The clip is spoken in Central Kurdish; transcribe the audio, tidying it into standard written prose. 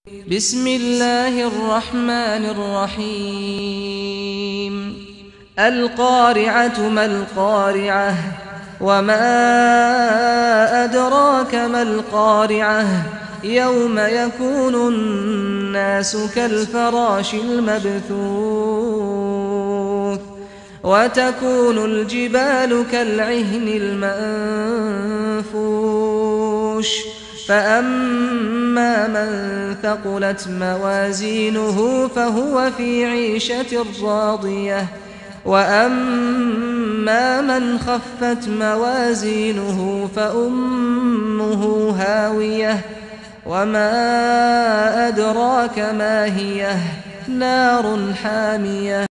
بسم الله الرحمن الرحيم القارعة ما القارعة وما أدراك ما القارعة يوم يكون الناس كالفراش المبثوث وتكون الجبال كالعهن المنفوش فأما من ثقلت موازينه فهو في عيشة راضية وأما من خفت موازينه فأمه هاوية وما أدراك ما هي نار حامية